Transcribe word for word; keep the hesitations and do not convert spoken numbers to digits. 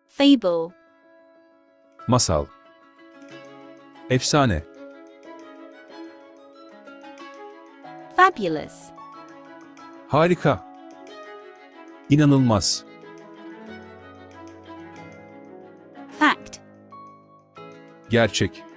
Fable. Masal. Efsane. Fabulous. Harika. İnanılmaz. Fact. Gerçek.